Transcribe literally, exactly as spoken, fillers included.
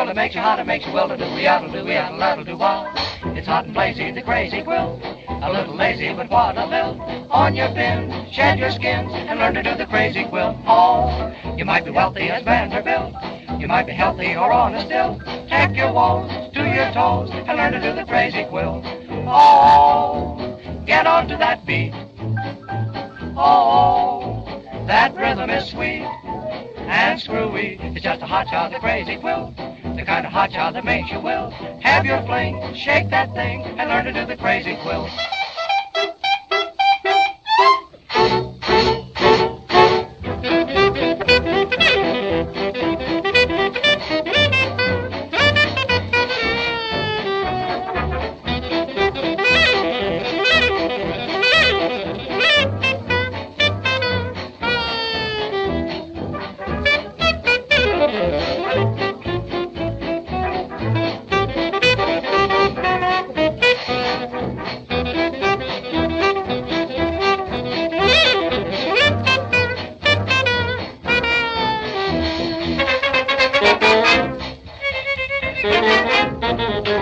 it makes you hot, it makes you will to do, yaddle do, yaddle, yaddle do, wah. It's hot and blazy, the crazy quilt. A little lazy, but what a lilt. On your pin, shed your skins, and learn to do the crazy quilt. Oh, you might be wealthy as Vanderbilt. You might be healthy or on a stilt. Take your woes to your toes, and learn to do the crazy quilt. Oh, get onto that beat. Oh, that rhythm is sweet and screwy. It's just a hot shot, the crazy quilt. The kind of hot shot that makes you will have your fling, shake that thing, and learn to do the crazy quilt. Thank you.